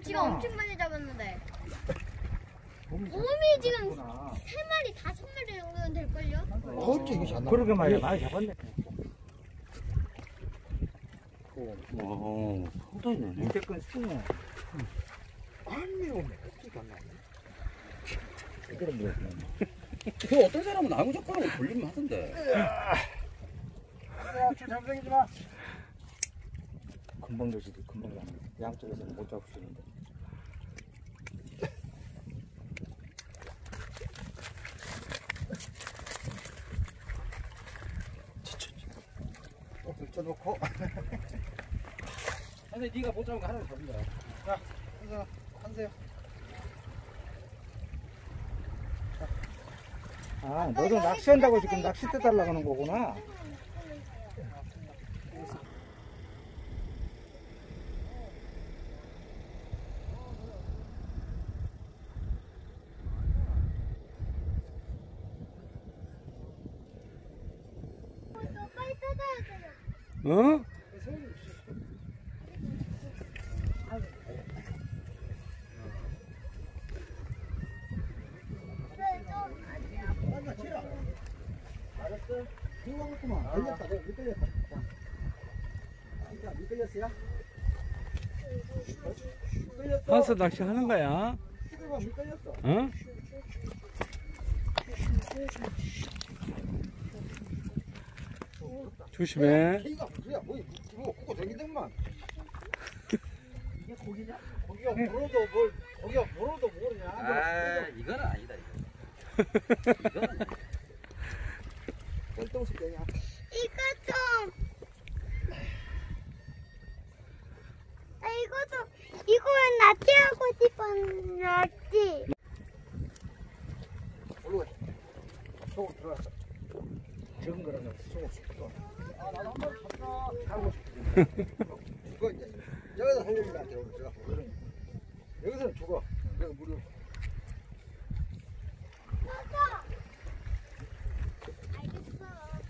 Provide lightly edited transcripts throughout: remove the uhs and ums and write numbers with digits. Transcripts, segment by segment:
지금 엄청 많이 잡았는데. 곰이 지금 3마리, 5마리 정도는 될걸요? 어째 이게 안 나와? 그러게 말이야. 많이 잡았네. 오, 상당히네. 밑에 건 수네. 아니 오네. 어떻게 안 나오네? 이대로 뭐야. 그 어떤 사람은 나무 젓가락으로 돌리면 하던데. 야, 줄 잠생이지 마. 금방 되지도 금방 가네. 양쪽에서는 못 잡을 수 있는데. 들쳐놓고. 선생님, 네가 못 잡은 거 하나 잡은 거야. 자, 한세요. 한세요. 아, 너도 낚시한다고 지금 낚싯대 달라고 하는 거구나. 빨리 뜯어야 돼요. 어? 아니야, 치라. 알았어. 누가 먹구만. 걸렸다. 너 미끌렸다. 자, 미끌렸어요? 미끌렸어. 가서 낚시하는 거야. 시도가 미끌렸어. 어? 조심해. K가 무슨야? 뭐 꼬고 댕기더만. 이게 고기냐? 고기가 물어도 뭘? 고기가 물어도 모르냐? 아, 이거는 아니다, 이거. 이거는. 똥식 되냐? 이거 좀. 이것도, 이거는 낚시하고 싶었지. 올라가. 속으로 들어갔어. 적은 거라면 속을 수 있어. 아, 나도 한번 잡자. 하고 싶어. 죽어 이제. 여기서 살려주면 안 돼. 오늘 제가. 여기서는 죽어. 여기 무료. 알겠어.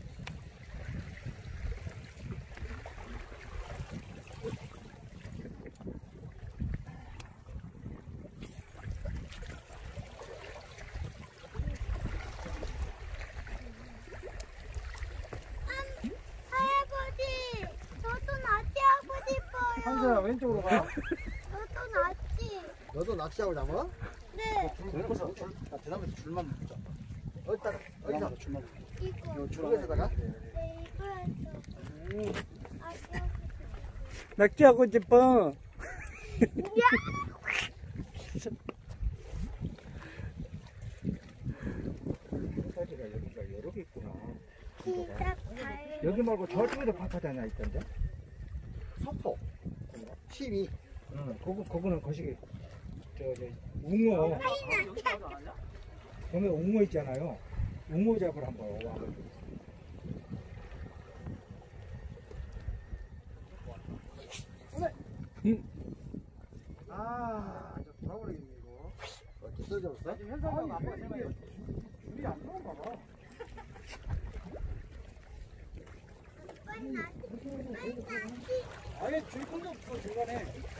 할아버지, 저도 낚시하고 싶어요. 한서야 왼쪽으로 가. 저도 낚시. 너도 낚시하고 잡아? 네, 줄 묶어서 줄. 아, 대나무에서 줄만 묶자. 어디다가? 어디서? 줄만 묶자. 이거. 요 줄에다가? 네, 이거였어. 아, 낚시하고 싶어. 사지가 여기가 여러 개 있구나. 진짜 잘. 여기 말고 저쪽에도 파파드 하나 있던데? 소포. 12. 응, 그거는 거시기. 웅어. 보면 웅어 있잖아요. 웅어 잡으러 한번 와. 아, 저 돌아버리겠네, 이거. 어떻게 떨어졌어? 지금 현상은 안 봐. 줄이 안 나온가 봐. 아예 줄 끈도 없어, 중간에.